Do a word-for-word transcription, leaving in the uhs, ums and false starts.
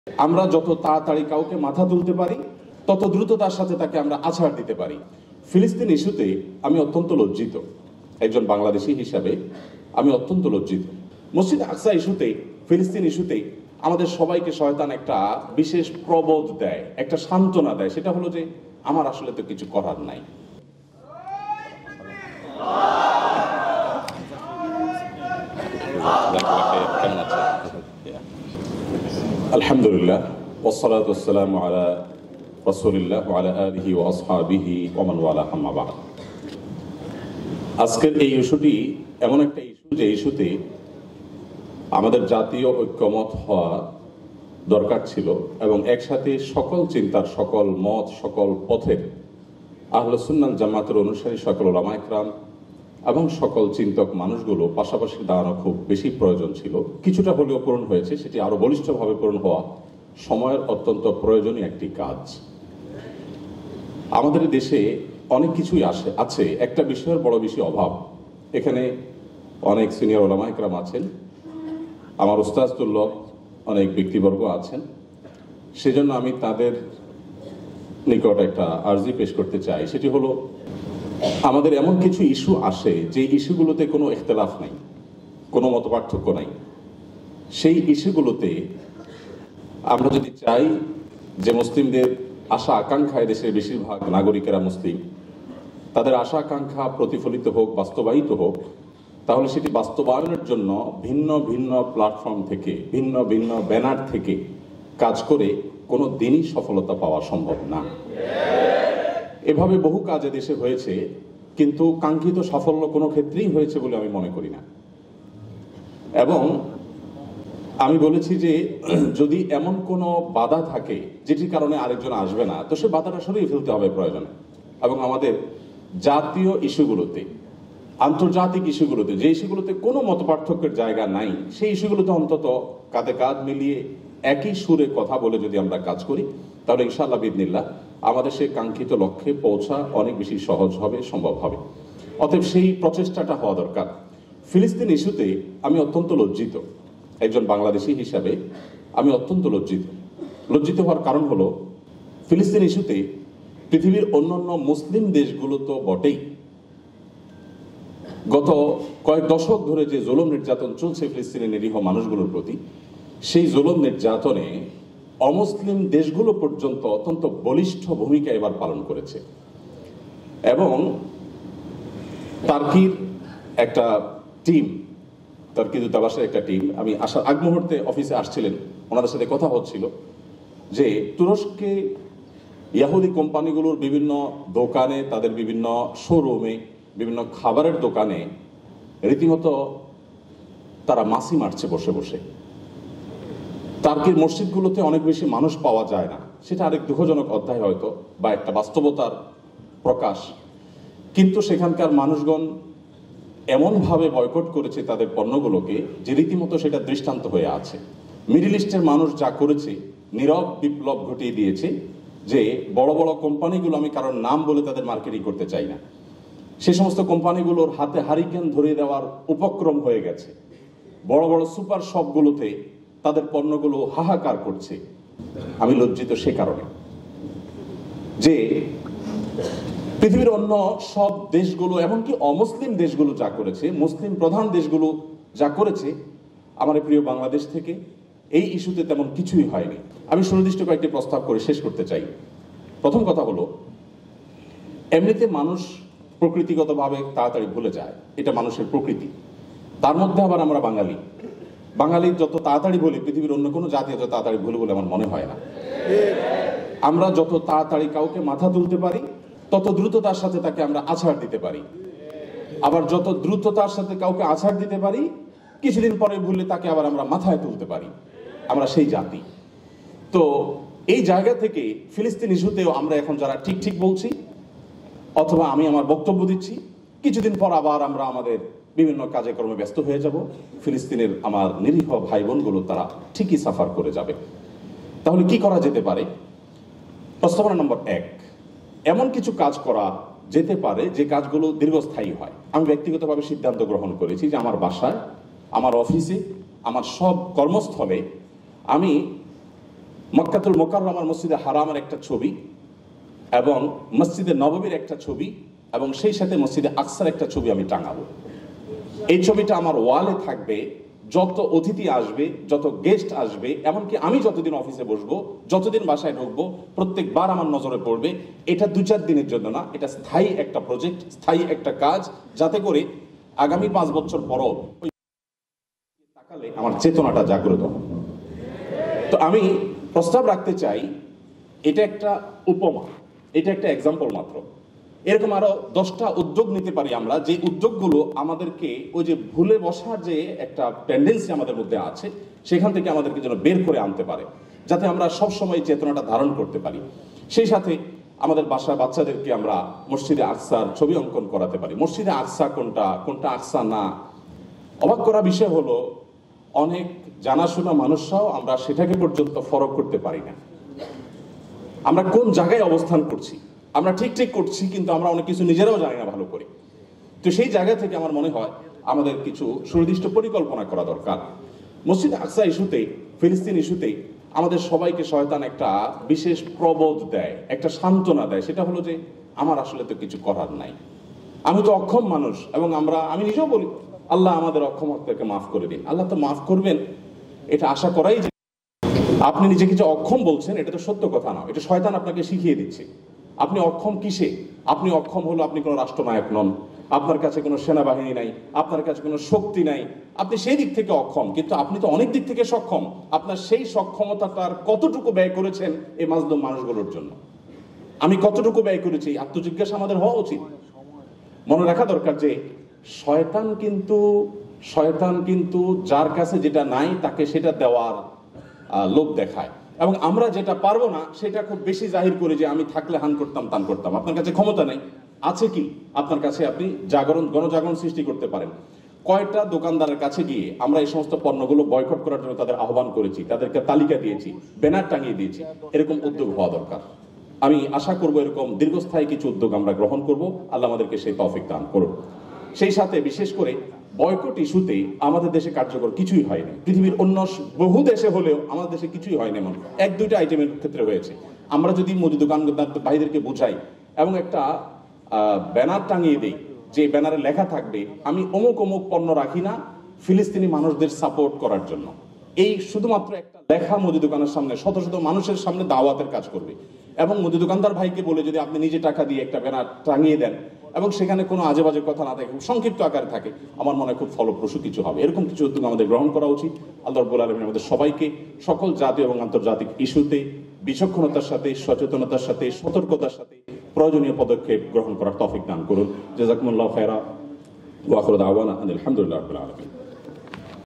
আমরা যত তাড়াতাড়ি কাউকে মাথা তুলতে পারি তত দ্রুততার সাথে তাকে আমরা আছাড় দিতে পারি। ফিলিস্তিন ইস্যুতে আমি অত্যন্ত লজ্জিত, একজন বাংলাদেশি হিসাবে আমি অত্যন্ত লজ্জিত। মসজিদ আকসা ইস্যুতে, ফিলিস্তিন ইস্যুতে আমাদের সবাইকে শয়তান একটা বিশেষ প্রবোধ দেয়, একটা সান্ত্বনা দেয়, সেটা হলো যে আমার আসলে তো কিছু করার নাই। আলহামদুলিল্লাহ ওয়াসসালাতু ওয়াসসালামু আলা রাসূলিল্লাহ ওয়া আলা আলিহি ওয়া আসহাবিহি ওয়া মান ওয়ালা, আম্মা বা'দ। আজকের এই ইস্যুটি এমন একটা ইস্যু যে ইস্যুতে আমাদের জাতীয় ঐক্যমত হওয়া দরকার ছিল এবং একসাথে সকল চিন্তার, সকল মত, সকল পথের আহলে সুন্নাত জামাতের অনুসারী সকল উলামা ইকরাম এবং সকল চিন্তক মানুষগুলো পাশাপাশি দাঁড়ানো খুব বেশি প্রয়োজন ছিল। কিছুটা হলেও পূরণ হয়েছে, সেটি আরো বলিষ্ঠভাবে পূরণ হওয়া সময়ের অত্যন্ত প্রয়োজনীয় একটি কাজ। আমাদের দেশে অনেক কিছুই আসে আছে, একটা বিষয়ের বড় বেশি অভাব। এখানে অনেক সিনিয়র উলামা ইকরাম আছেন, আমার উস্তাদতুল্য অনেক ব্যক্তিবর্গ আছেন, সেজন্য আমি তাদের নিকট একটা আর্জি পেশ করতে চাই। সেটি হলো, আমাদের এমন কিছু ইস্যু আসে যে ইস্যুগুলোতে কোনো ইখতিলাফ নাই, কোনো মতপার্থক্য নাই। সেই ইস্যুগুলোতে আমরা যদি চাই যে মুসলিমদের আশা আকাঙ্ক্ষায়, দেশের বেশিরভাগ নাগরিকেরা মুসলিম, তাদের আশা আকাঙ্ক্ষা প্রতিফলিত হোক, বাস্তবায়িত হোক, তাহলে সেটি বাস্তবায়নের জন্য ভিন্ন ভিন্ন প্ল্যাটফর্ম থেকে, ভিন্ন ভিন্ন ব্যানার থেকে কাজ করে কোনো দিনই সফলতা পাওয়া সম্ভব না। এভাবে বহু কাজে দেশে হয়েছে, কিন্তু কাঙ্ক্ষিত সাফল্য কোনো ক্ষেত্রেই হয়েছে বলে আমি মনে করি না। এবং আমি বলেছি যে যদি এমন কোনো বাধা থাকে যেটির কারণে আরেকজন আসবে না, তো সে বাধাটা সরিয়ে ফেলতে হবে প্রয়োজনে। এবং আমাদের জাতীয় ইস্যুগুলোতে, আন্তর্জাতিক ইস্যুগুলোতে, যে ইস্যুগুলোতে কোনো মতপার্থক্যের জায়গা নাই, সেই ইস্যুগুলোতে অন্তত কাঁধে কাঁধ মিলিয়ে একই সুরে কথা বলে যদি আমরা কাজ করি, তাহলে ইনশাআল্লাহ বিইذনিল্লাহ আমাদের সেই কাঙ্ক্ষিত লক্ষ্যে পৌঁছা অনেক বেশি সহজ হবে, সম্ভব হবে। অতএব সেই প্রচেষ্টাটা হওয়া দরকার। ফিলিস্তিন ইস্যুতে আমি অত্যন্ত লজ্জিত, একজন বাংলাদেশি হিসাবে আমি অত্যন্ত লজ্জিত। লজ্জিত হওয়ার কারণ হলো, ফিলিস্তিন ইস্যুতে পৃথিবীর অন্যান্য মুসলিম দেশগুলো তো বটেই, গত কয়েক দশক ধরে যে জুলুম নির্যাতন চলছে ফিলিস্তিনের নিরীহ মানুষগুলোর প্রতি, সেই জুলুম নির্যাতনে অমুসলিম দেশগুলো পর্যন্ত অত্যন্ত বলিষ্ঠ ভূমিকা এবার পালন করেছে। এবং টার্কির একটা টিম, টার্কি দূতাবাসের একটা টিম, আমি আসার আগ মুহূর্তে অফিসে আসছিলেন, ওনাদের সাথে কথা হচ্ছিল যে তুরস্কে ইয়াহুদি কোম্পানিগুলোর বিভিন্ন দোকানে, তাদের বিভিন্ন শোরুমে, বিভিন্ন খাবারের দোকানে রীতিমতো তারা মাছি মারছে বসে বসে। টার্কির মসজিদগুলোতে অনেক বেশি মানুষ পাওয়া যায় না, সেটা আরেক দুঃখজনক অধ্যায় হয়তো, বা একটা বাস্তবতার প্রকাশ। কিন্তু সেখানকার মানুষগণ এমনভাবে বয়কট করেছে তাদের পণ্যগুলোকে যে রীতিমতো সেটা দৃষ্টান্ত হয়ে আছে। মিডল ইস্টের মানুষ যা করেছে, নীরব বিপ্লব ঘটিয়ে দিয়েছে, যে বড় বড় কোম্পানিগুলো, আমি কারণ নাম বলে তাদের মার্কেটিং করতে চাই না, সে সমস্ত কোম্পানিগুলোর হাতে হারিকেন ধরিয়ে দেওয়ার উপক্রম হয়ে গেছে। বড় বড় সুপার শপগুলোতে তাদের পণ্যগুলো হাহাকার করছে। আমি লজ্জিত সে কারণে যে পৃথিবীর অন্য সব দেশগুলো, এমনকি অমুসলিম দেশগুলো যা করেছে, মুসলিম প্রধান দেশগুলো যা করেছে, আমার প্রিয় বাংলাদেশ থেকে এই ইস্যুতে তেমন কিছুই হয়নি। আমি সুনির্দিষ্ট কয়েকটি প্রস্তাব করে শেষ করতে চাই। প্রথম কথা হলো, এমনিতে মানুষ প্রকৃতিগতভাবে তাড়াতাড়ি ভুলে যায়, এটা মানুষের প্রকৃতি। তার মধ্যে আবার আমরা বাঙালি, বাঙালি যত তাড়াতাড়ি বলি, পৃথিবীর অন্য কোনো জাতি যত তাড়াতাড়ি ভুলে বলে আমার মনে হয় না। আমরা যত তাড়াতাড়ি কাউকে মাথা তুলতে পারি, তত দ্রুততার সাথে তাকে আমরা আছাড় দিতে পারি। আবার যত দ্রুততার সাথে কাউকে আছাড় দিতে পারি, কিছুদিন পরে ভুললে তাকে আবার আমরা মাথায় তুলতে পারি। আমরা সেই জাতি। তো এই জায়গা থেকে ফিলিস্তিন ইস্যুতেও আমরা এখন যারা ঠিক ঠিক বলছি, অথবা আমি আমার বক্তব্য দিচ্ছি, কিছুদিন পর আবার আমরা আমাদের বিভিন্ন কাজে কর্মে ব্যস্ত হয়ে যাব। ফিলিস্তিনের আমার নিরীহ ভাই বোনগুলো তারা ঠিকই সাফার করে যাবে। তাহলে কি করা যেতে পারে? প্রস্তাবনা নম্বর এক, এমন কিছু কাজ করা যেতে পারে যে কাজগুলো দীর্ঘস্থায়ী হয়। আমি ব্যক্তিগতভাবে সিদ্ধান্ত গ্রহণ করেছি যে আমার বাসায়, আমার অফিসে, আমার সব কর্মস্থলে আমি মক্কাতুল মুকাররমার মসজিদে হারামের একটা ছবি এবং মসজিদে নববীর একটা ছবি এবং সেই সাথে মসজিদে আকসার একটা ছবি আমি টাঙাবো। এই ছবিটা আমার ওয়ালে থাকবে। যত অতিথি আসবে, যত গেস্ট আসবে, এমনকি আমি যতদিন অফিসে বসবো, যতদিন বাসায় ঢুকবো, প্রত্যেকবার আমার নজরে পড়বে। এটা দু চার দিনের জন্য না, এটা স্থায়ী একটা প্রজেক্ট, স্থায়ী একটা কাজ, যাতে করে আগামী পাঁচ বছর পরও ওই তাকালে আমার চেতনাটা জাগ্রত। তো আমি প্রস্তাব রাখতে চাই, এটা একটা উপমা, এটা একটা এক্সাম্পল মাত্র। এরকম আরো দশটা উদ্যোগ নিতে পারি আমরা, যে উদ্যোগগুলো আমাদেরকে ওই যে ভুলে বসার যে একটা টেন্ডেন্সি আমাদের মধ্যে আছে, সেখান থেকে আমাদেরকে যেন বের করে আনতে পারে, যাতে আমরা সব সময় চেতনাটা ধারণ করতে পারি। সেই সাথে আমাদের বাসা বাচ্চাদেরকে আমরা মসজিদে আকসার ছবি অঙ্কন করাতে পারি। মসজিদে আকসা কোনটা, কোনটা আকসা না, অবাক করা বিষয় হলো অনেক জানাশোনা মানুষরাও আমরা সেটাকে পর্যন্ত ফরক করতে পারি না। আমরা কোন জায়গায় অবস্থান করছি, আমরা ঠিক ঠিক করছি, কিন্তু আমরা অনেক কিছু নিজেরাও জানি না ভালো করে। তো সেই জায়গা থেকে আমার মনে হয় আমাদের কিছু সুনির্দিষ্ট পরিকল্পনা করা দরকার। মসজিদ আকসা ইস্যুতে, ফিলিস্তিন ইস্যুতে আমাদের সবাইকে শয়তান একটা বিশেষ প্রবোধ দেয়, একটা সান্ত্বনা দেয়। সেটা হলো যে আমার আসলে তো কিছু করার নাই, আমি তো অক্ষম মানুষ। এবং আমরা, আমি নিজেও বলি, আল্লাহ আমাদের অক্ষমতাকে মাফ করে দিন। আল্লাহ তো মাফ করবেন, এটা আশা করাই যে আপনি নিজেকে যে অক্ষম বলছেন, এটা তো সত্য কথা না, এটা শয়তান আপনাকে শিখিয়ে দিচ্ছে। আপনি অক্ষম কিসে? আপনি অক্ষম হলো আপনি কোনো রাষ্ট্রনায়ক নন, আপনার কাছে কোনো সেনাবাহিনী নাই, আপনার কাছে কোনো শক্তি নাই, আপনি সেই দিক থেকে অক্ষম। কিন্তু আপনি তো অনেক দিক থেকে সক্ষম। আপনার সেই সক্ষমতাটার কতটুকু ব্যয় করেছেন এই মাজলুম মানুষগুলোর জন্য? আমি কতটুকু ব্যয় করেছি, আত্মজিজ্ঞাসা আমাদের হওয়া উচিত। মনে রাখা দরকার যে শয়তান কিন্তু শয়তান কিন্তু যার কাছে যেটা নাই তাকে সেটা দেওয়ার লোভ দেখায়, এবং আমরা যেটা পারবো না সেটা খুব বেশি জাহির করে যে আমি থাকলে হান করতাম, তান করতাম। আপনার কাছে ক্ষমতা নেই, আছে কি আপনার কাছে? আপনি জাগরণ, গণজাগরণ সৃষ্টি করতে পারেন। কয়টা দোকানদারের কাছে গিয়ে আমরা এই সমস্ত পণ্যগুলো বয়কট করার জন্য তাদের আহ্বান করেছি, তাদেরকে তালিকা দিয়েছি, ব্যানার টাঙিয়ে দিয়েছি। এরকম উদ্যোগ হওয়া দরকার। আমি আশা করব এরকম দীর্ঘস্থায়ী কিছু উদ্যোগ আমরা গ্রহণ করব। আল্লাহ আমাদেরকে সেই তৌফিক দান করুন। সেই সাথে বিশেষ করে বয়কট ইস্যুতে আমাদের দেশে কার্যকর কিছুই হয়নি। পৃথিবীর অন্য বহু দেশে হলেও আমাদের দেশে কিছুই হয়নি, এমন এক দুইটা আইটেমের ক্ষেত্রে হয়েছে। আমরা যদি মুদি দোকানদার ভাইদেরকে বুঝাই এবং একটা ব্যানার টাঙিয়ে দিই, যে ব্যানারে লেখা থাকবে আমি অমুক অমুক পণ্য রাখি না ফিলিস্তিনি মানুষদের সাপোর্ট করার জন্য, এই শুধুমাত্র একটা লেখা মুদি দোকানের সামনে শত শত মানুষের সামনে দাওয়াতের কাজ করবে। এবং মুদি দোকানদার ভাইকে বলে যদি আপনি নিজে টাকা দিয়ে একটা ব্যানার টাঙিয়ে দেন এবং সেখানে কোনো আজে বাজে কথা না থাকে, সংক্ষিপ্ত আকারে থাকে, আমার মনে হয় খুব ফলপ্রসূ কিছু হবে। এরকম কিছু উদ্যোগ আমাদের গ্রহণ করা উচিত। আল্লাহ রাব্বুল আলামিন আমাদের সবাইকে সকল জাতীয় এবং আন্তর্জাতিক ইস্যুতে বিচক্ষণতার সাথে, সচেতনতার সাথে, সতর্কতার সাথে প্রয়োজনীয় পদক্ষেপ গ্রহণ করার তৌফিক দান করুন। জাযাকুমুল্লাহু খায়রা ওয়া আখিরু দাওয়ানা আলহামদুলিল্লাহি রাব্বিল আলামিন।